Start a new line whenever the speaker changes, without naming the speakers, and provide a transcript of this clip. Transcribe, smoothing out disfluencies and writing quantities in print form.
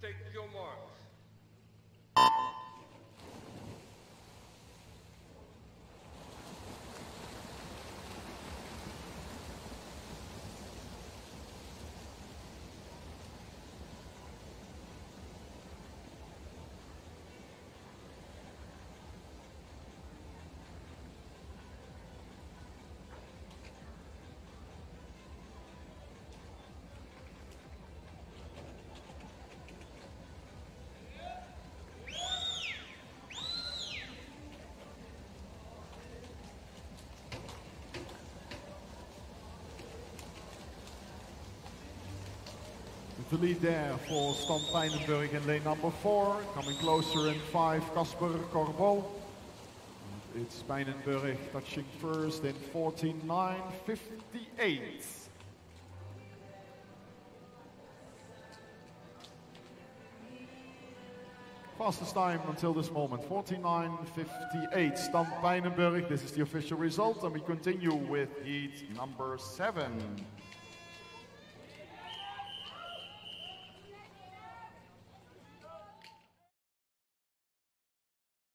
Take your marks.
The lead there for Stan Pijnenburg in lane number 4. Coming closer in 5, Casper Corbeau. It's Pijnenburg touching first in 14.9.58. Fastest time until this moment, 49.58. Stan Pijnenburg, this is the official result, and we continue with heat number 7.